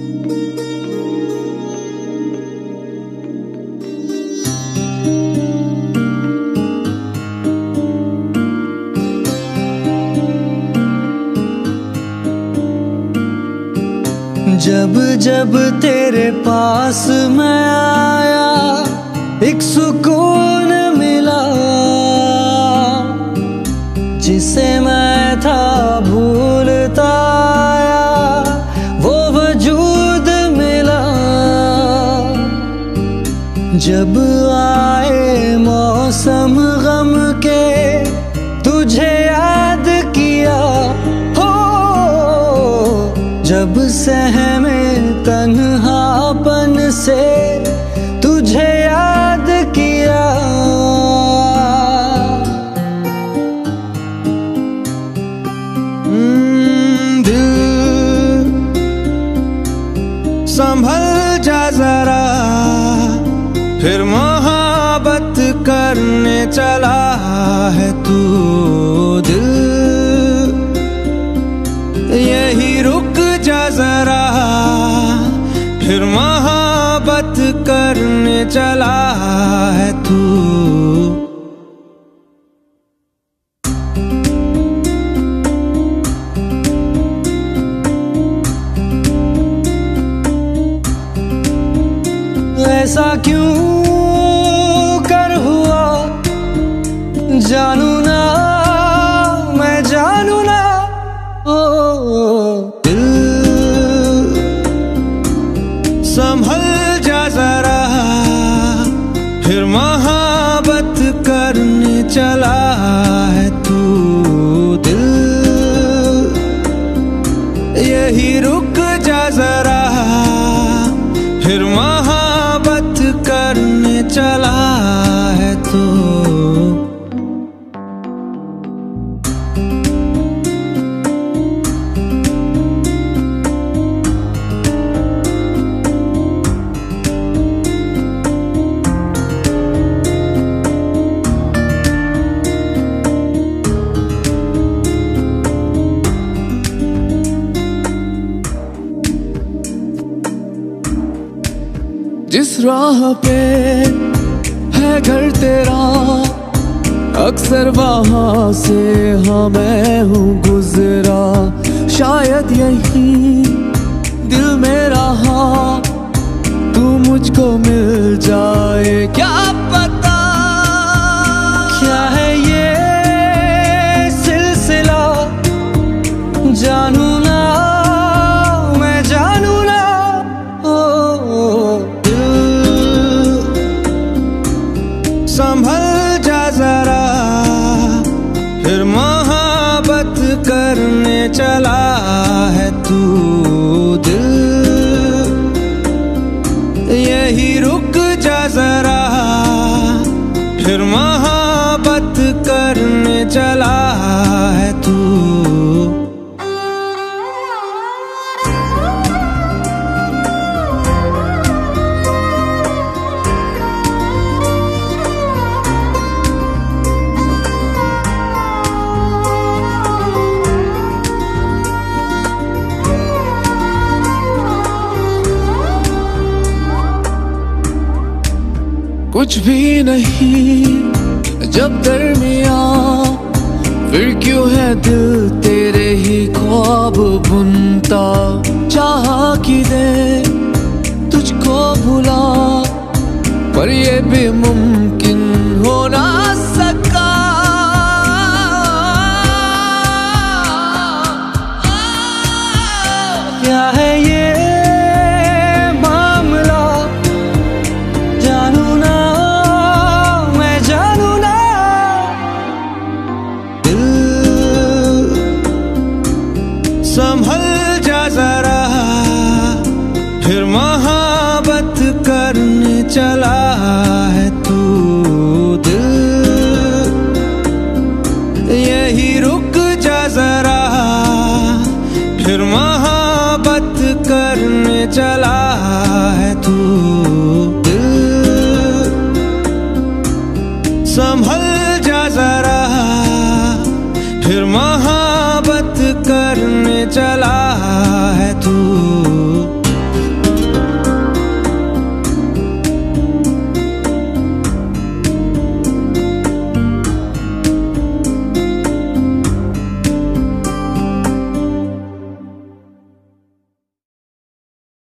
जब जब तेरे पास मैं आया एक सुकून मिला, जिसे मैं था भूलता आया वो वजूद मिला। जब आए मौसम गम के तुझे याद किया, जब सहमे तन्हापन से तुझे याद किया। दिल संभल जा जरा, फिर मोहब्बत करने चला है तू। दिल यही रुक जा जरा, फिर मोहब्बत करने चला है तू। ऐसा क्यों कर हुआ जानू ना, मैं जानू ना। दिल संभल जा जरा, फिर मोहब्बत करने चला है तू। दिल यही रुक जा जरा, फिर मोहब्बत करने चला है तू। जिस राह पे है घर तेरा, अक्सर वहाँ से हाँ मैं हूँ गुजरा। शायद यही दिल में रहा तू मुझको मिल जाए, क्या पता। क्या है ये सिलसिला जानू ना, मैं जानू ना। संभल जा जरा, फिर मोहब्बत करने चला है तू। दिल यही रुक जा जरा, फिर मोहब्बत करने चला है तू। कुछ भी नहीं जब दरमिया, फिर क्यों है दिल तेरे ही ख्वाब बुनता। चाह कि दे तुझको भुला, पर ये भी मुमकिन हो ना सका। क्या है ये मामला जानू ना, मैं जानू ना। दिल संभल जा जरा, फिर मोहब्बत करने चला है तू। दिल यही रुक जा जरा, फिर मोहब्बत करने चला है तू। दिल संभल जा जरा, फिर मोहब्बत करने चला है तू।